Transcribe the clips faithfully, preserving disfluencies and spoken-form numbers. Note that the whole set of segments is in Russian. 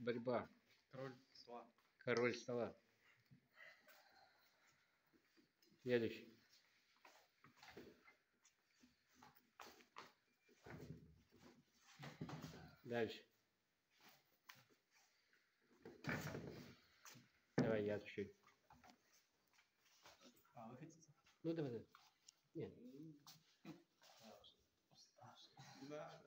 борьба. Король стола. Король стола. Следующий. Дальше. Давай я чуть-чуть. А, вы хотите? Ну давай, давай. Нет. Да.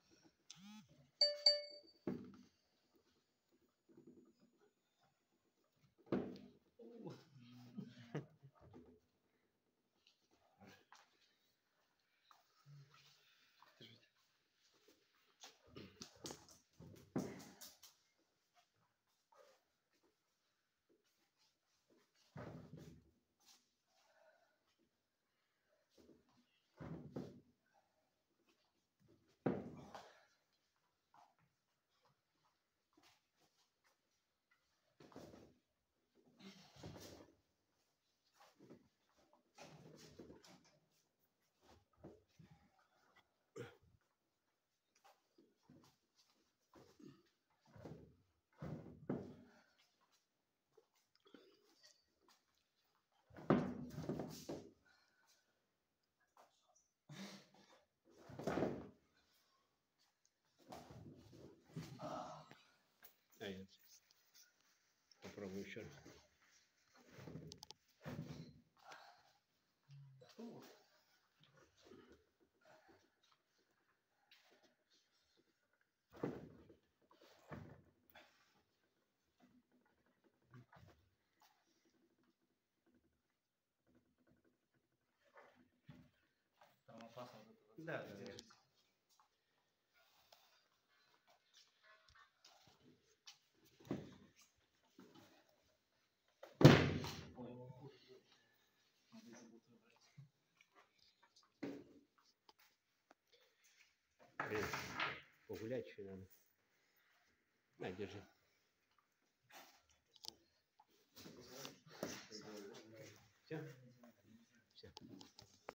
А я попробую еще раз. Там опасно. Да, да, да. Блин, погулять еще надо. На, держи.